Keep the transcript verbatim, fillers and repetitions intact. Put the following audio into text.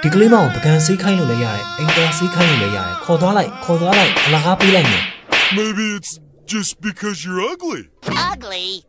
ဒီကလေးမအောင်ပကံဆေးခိုင်းလို့လည်းရတယ်အိမ်သားဆေးခိုင်းလို့လည်းရတယ်ခေါ်သွားလိုက်ခေါ်သွားလိုက်အလကားပေးလိုက်မယ် Maybe it's just because you're ugly. Ugly?